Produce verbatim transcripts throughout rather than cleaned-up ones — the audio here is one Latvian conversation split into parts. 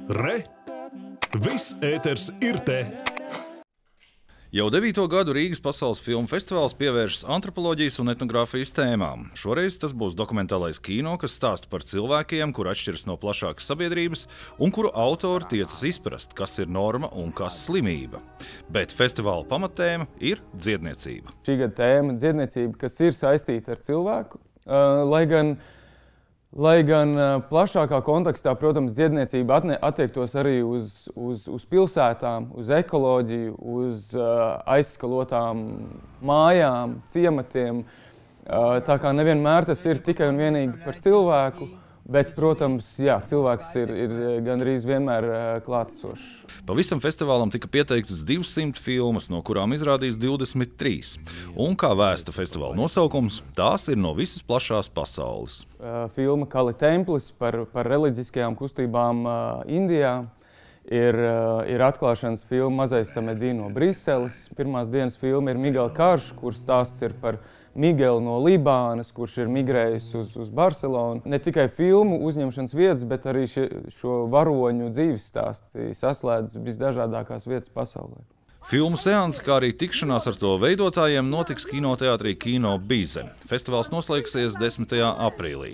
Re! Viss ēters ir te! Jau devīto gadu Rīgas pasaules filmu festivāls pievēršas antropoloģijas un etnogrāfijas tēmām. Šoreiz tas būs dokumentālais kino, kas stāsta par cilvēkiem, kur atšķiras no plašākas sabiedrības un kuru autori tiecas izprast, kas ir norma un kas slimība. Bet festivāla pamattēma ir dziedniecība. Šī gada tēma - dziedniecība, kas ir saistīta ar cilvēku, lai gan Lai gan plašākā kontekstā, protams, dziedniecība attiektos arī uz, uz, uz pilsētām, uz ekoloģiju, uz uh, aizskalotām mājām, ciematiem. Uh, tā kā nevienmēr tas ir tikai un vienīgi par cilvēku, bet, protams, jā, cilvēks ir, ir gandrīz vienmēr uh, klātesošs. Pavisam festivālam tika pieteiktas divsimt filmas, no kurām izrādīs divdesmit trīs. Un, kā vēsta festivāla nosaukums, tās ir no visas plašās pasaules. Uh, filma Kali Templis par, par reliģiskajām kustībām uh, Indijā ir, uh, ir atklāšanas filma Mazais Samedī no Briseles. Pirmās dienas filma ir Miguel Karš, kurs stāsts ir par Miguelu no Libānas, kurš ir migrējis uz, uz Barcelonu. Ne tikai filmu uzņemšanas vietas, bet arī šie, šo varoņu dzīves stāsti saslēdz visdažādākās vietas pasaulē. Filmu seanse, kā arī tikšanās ar to veidotājiem, notiks kinoteātrī Kino Bize. Festivāls noslēgsies desmitajā aprīlī.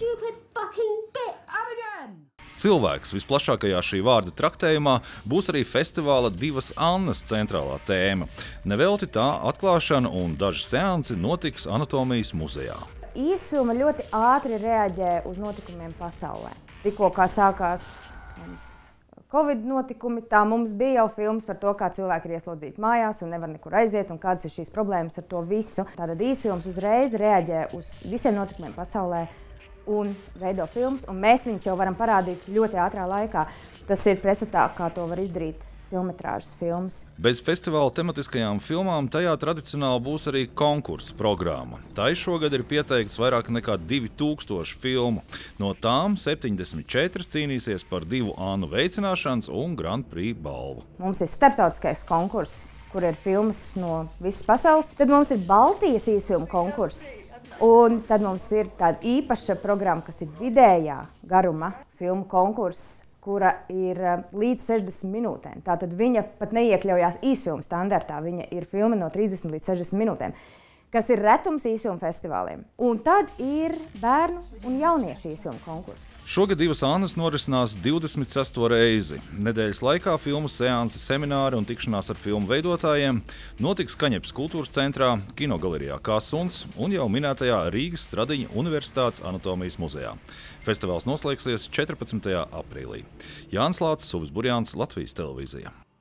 Cilvēks visplašākajā šī vārda traktējumā būs arī festivāla Divas Annas centrālā tēma. Nevelti tā atklāšana un daži seansi notiks Anatomijas muzejā. Īsfilma ļoti ātri reaģē uz notikumiem pasaulē. Tikko kā sākās mums Covid notikumi, tā mums bija jau filmas par to, kā cilvēki ir ieslodzīti mājās un nevar nekur aiziet un kādas ir šīs problēmas ar to visu. Tātad īsfilms uzreiz reaģē uz visiem notikumiem pasaulē un veido filmas, un mēs viņus jau varam parādīt ļoti ātrā laikā. Tas ir pretstatā, kā to var izdarīt filmetrāžas filmas. Bez festivāla tematiskajām filmām tajā tradicionāli būs arī konkursa programma. Tai šogad ir pieteikts vairāk nekā divi tūkstoši filmu. No tām septiņdesmit četras cīnīsies par divu Annu veicināšanas un Grand Prix balvu. Mums ir starptautiskais konkurss, kur ir filmas no visas pasaules. Tad mums ir Baltijas īsfilmu konkurss. Un tad mums ir tāda īpaša programma, kas ir vidējā garuma filmu konkurss, kura ir līdz sešdesmit minūtēm. Tātad viņa pat neiekļaujās īsfilmu standartā, viņa ir filma no trīsdesmit līdz sešdesmit minūtēm, kas ir retums īsfilmu festivāliem. Un tad ir bērnu un jauniešu īsfilmu konkurss. Šogad Divas Annas norisinās divdesmit sesto reizi. Nedēļas laikā filmu seansi, semināri un tikšanās ar filmu veidotājiem notiks Kaņepes kultūras centrā, kinogalerijā Kā suns un jau minētajā Rīgas Stradiņa Universitātes anatomijas muzejā. Festivāls noslēgsies četrpadsmitajā aprīlī. Jānis Lācis, Uvis Burjāns, Latvijas televīzija.